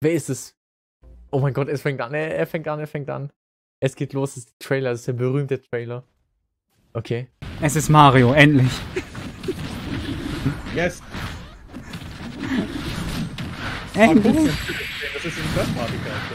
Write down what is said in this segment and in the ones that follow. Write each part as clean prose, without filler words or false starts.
Wer ist es? Oh mein Gott, es fängt an. Er fängt an, er fängt an. Es geht los, das ist der Trailer, das ist der berühmte Trailer. Okay. Es ist Mario, endlich. Yes. Endlich. Das ist ein First-Party-Charakter.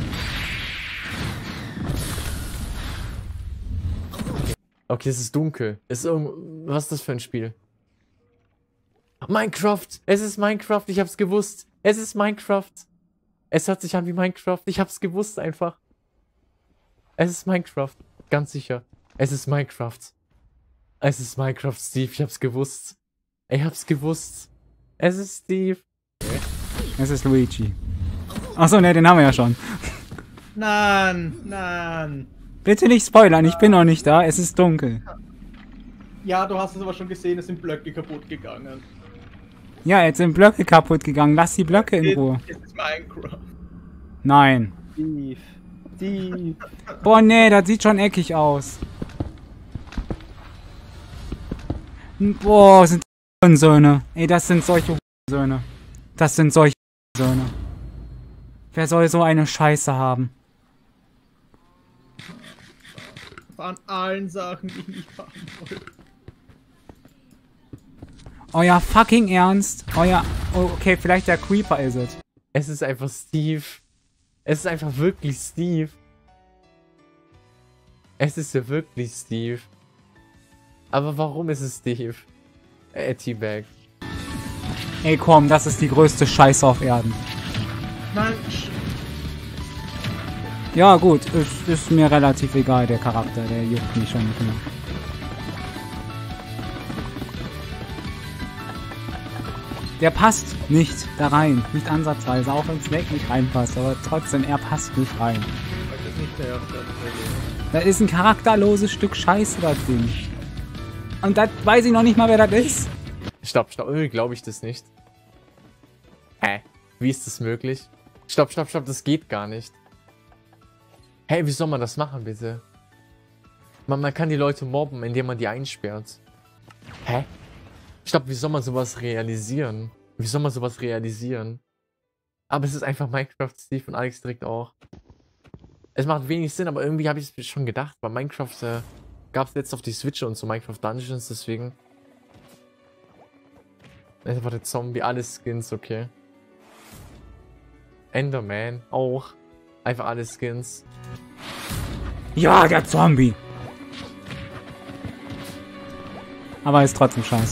Okay, es ist dunkel. Was ist das für ein Spiel? Minecraft! Es ist Minecraft, ich hab's gewusst. Es ist Minecraft. Es hört sich an wie Minecraft. Ich hab's gewusst einfach. Es ist Minecraft. Ganz sicher. Es ist Minecraft. Es ist Minecraft, Steve. Ich hab's gewusst. Ich hab's gewusst. Es ist Steve. Es ist Luigi. Achso, ne, den haben wir ja schon. Nein, nein. Bitte nicht spoilern, ich bin noch nicht da, es ist dunkel. Ja, du hast es aber schon gesehen, es sind Blöcke kaputt gegangen. Ja, jetzt sind Blöcke kaputt gegangen, lass die Blöcke in Ruhe. Es ist Minecraft. Nein. Steve. Steve. Boah, nee, das sieht schon eckig aus. Boah, sind Söhne. Ey, das sind solche Söhne. Das sind solche Söhne. Wer soll so eine Scheiße haben? Von allen Sachen, die ich nicht haben wollte. Euer fucking Ernst? Euer... Oh, okay, vielleicht der Creeper ist es. Es ist einfach Steve. Es ist einfach wirklich Steve. Es ist ja wirklich Steve. Aber warum ist es Steve? Teabag. Ey, komm, das ist die größte Scheiße auf Erden. Mann, Ja, gut, ist mir relativ egal, der Charakter, der juckt mich schon nicht mehr. Der passt nicht da rein, nicht ansatzweise, auch wenn Snake nicht reinpasst, aber trotzdem, er passt nicht rein. das ist nicht der erste. Das ist ein charakterloses Stück Scheiße, das Ding. Und das weiß ich noch nicht mal, wer das ist. Stopp, stopp. Irgendwie glaube ich das nicht. Hä? Wie ist das möglich? Stopp, stopp, stopp. Das geht gar nicht. Hey, wie soll man das machen, bitte? Man kann die Leute mobben, indem man die einsperrt. Hä? Stopp, wie soll man sowas realisieren? Wie soll man sowas realisieren? Aber es ist einfach Minecraft, Steve und Alex direkt auch. Es macht wenig Sinn, aber irgendwie habe ich es schon gedacht. Bei Minecraft gab es jetzt auf die Switch und so Minecraft Dungeons, deswegen. Das war der Zombie, alle Skins, okay. Enderman, auch. Einfach alle Skins. Ja, der Zombie. Aber ist trotzdem scheiße.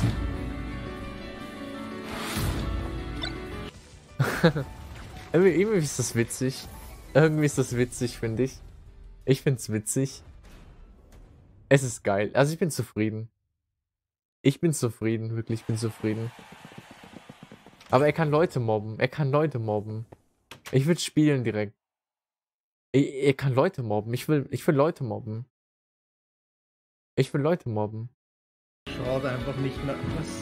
Irgendwie ist das witzig. Irgendwie ist das witzig, finde ich. Ich finde es witzig. Es ist geil. Also ich bin zufrieden. Ich bin zufrieden, wirklich, ich bin zufrieden. Aber er kann Leute mobben. Er kann Leute mobben. Ich will spielen direkt. Er kann Leute mobben. Ich will Leute mobben. Ich will Leute mobben. Schaut einfach nicht mehr. Was?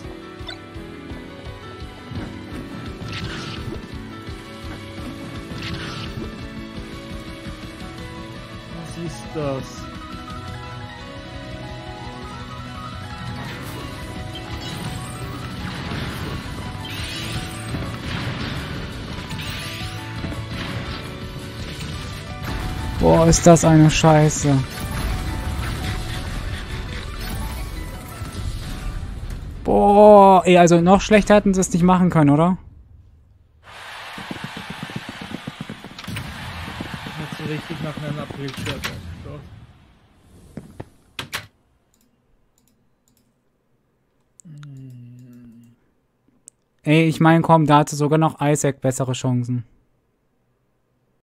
Was ist das? Boah, ist das eine Scheiße. Boah, ey, also noch schlechter hätten sie es nicht machen können, oder? Hat so richtig nach einem April-Shirt ausgeschaut. Ey, ich meine, komm, da hatte sogar noch Isaac bessere Chancen.